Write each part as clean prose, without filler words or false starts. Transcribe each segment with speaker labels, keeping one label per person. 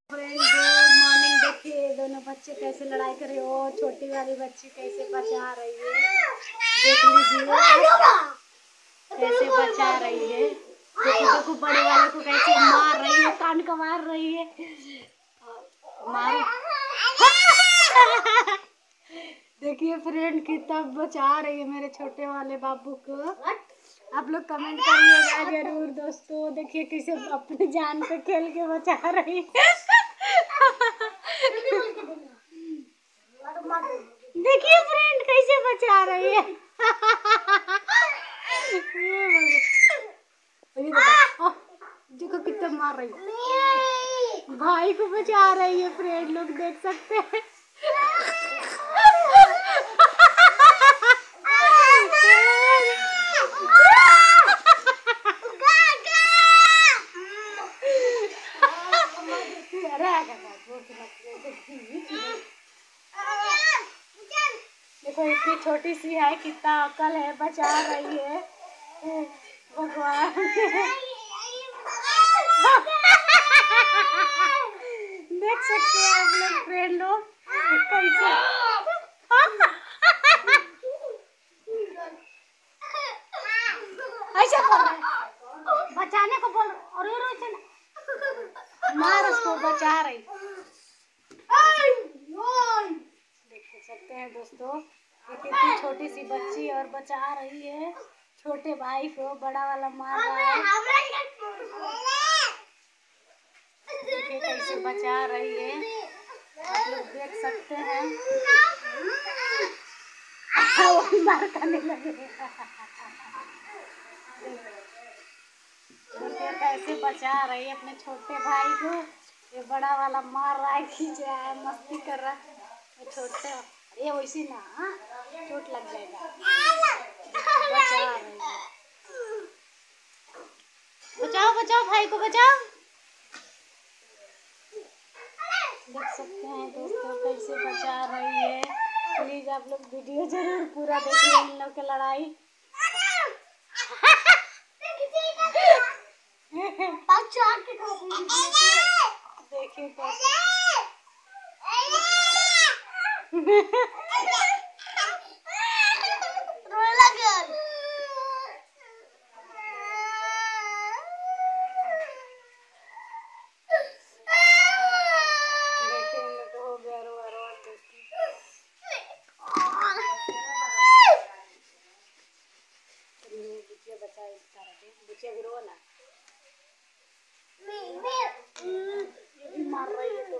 Speaker 1: Friend good morning. देखिए दोनों बच्चे कैसे लड़ाई कर रहे हो। छोटी वाली बच्ची कैसे बचा रही है, देख लीजिए कैसे बचा रही है। देखो देखो बड़े वाले को कैसे मार रही है, कान का मार रही है। मारो देखिए फ्रेंड कितना बचा रही है मेरे छोटे वाले बाबू को। आप लोग कमेंट करिएगा जरूर दोस्तों। देखिए कैसे अपनी जान पे खेल के बचा रही है। देखिए फ्रेंड कैसे बचा रही है। देखो कितना मार रही है, भाई को बचा रही है। फ्रेंड लोग देख सकते हैं। देखो इतनी छोटी सी है, कितना अकल है, बचा रही है। भगवान देख सकते हैं आप लोग फ्रेंड लोग कैसे ऐसे बोल रहे बचाने को बोल और मार उसको बचा रही। देख सकते हैं दोस्तों कितनी छोटी सी बच्ची और बचा रही है छोटे भाई को। बड़ा वाला मार रहा है, देखिए कैसे बचा रही है। आप लोग देख सकते हैं। वो मार करने लगे। देखिए कैसे बचा रही है अपने छोटे भाई को। ये बड़ा वाला मार रहा है, खींच रहा है, मस्ती कर रहा है। छोटे ये वैसे ना चोट लग जाएगा। बचा रही है। बचाओ बचाओ भाई को बचाओ। देख सकते हैं दोस्तों कैसे बचा रही है। प्लीज आप लोग वीडियो जरूर पूरा देखिए इन लोग की लड़ाई। देखिए कैसे मार रही है।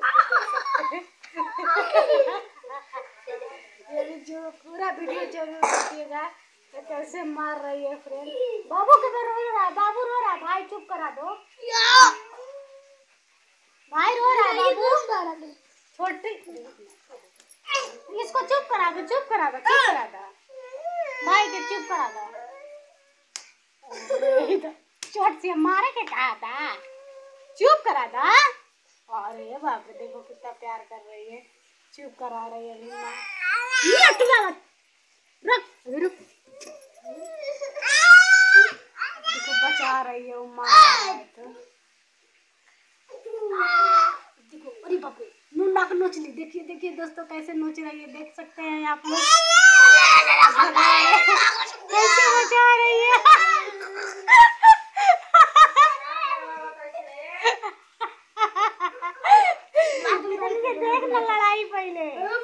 Speaker 1: ये जो पूरा वीडियो जरूर देखिएगा तो कैसे मार रही है फ्रेंड। बाबू किधर रो रहा है? बाबू रो रहा है, भाई चुप करा दो। भाई रो रहा है बाबू। छोटी इसको चुप करा दो, चुप करा दो, चुप करा दो भाई के, चुप करा दो। चोट से मारे के कहा था, चुप करा दो। अरे बाप रे देखो कितना प्यार कर रही है, चुप करा रही है। रुक देखो बचा रही है उम्मा। देखो अरे बाप रे मुन्ना को नोच ली। देखिए देखिए दोस्तों कैसे नोच रही है, देख सकते हैं आप लोग कैसे बचा रही है। देख ना लड़ाई पहले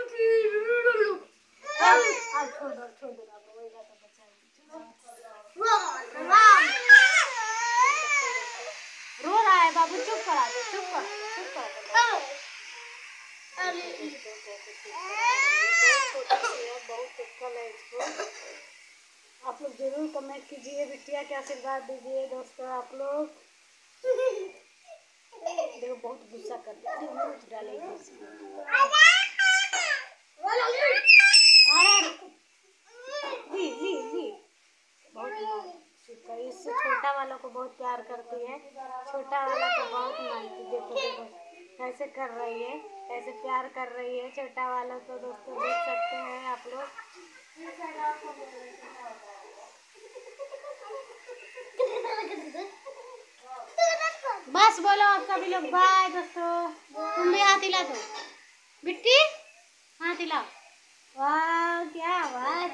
Speaker 1: छोड़ दो रो रहा है बाबू, चुप करा दो, चुप कर बहुत अक्ल है इसको। आप लोग जरूर कमेंट कीजिए, बिटिया के आशीर्वाद दीजिए दोस्तों आप लोग। देखो बहुत गुस्सा करते हैं, इससे छोटा वालों को बहुत प्यार करती है, छोटा वाला को बहुत मानती। देखो देखो कैसे कर रही है, कैसे प्यार कर रही है छोटा वालों को। दोस्तों देख सकते हैं आप लोग। बस बोलो आप सभी लोग बाय दोस्तों। हिला दो बिट्टी, हाथ हिला। वाह क्या आवाज।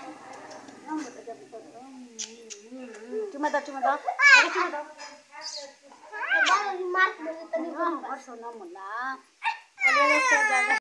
Speaker 1: चुमा दो चुमा दो चुमा दो। सोना मुन्ना चलिए दोस्तों।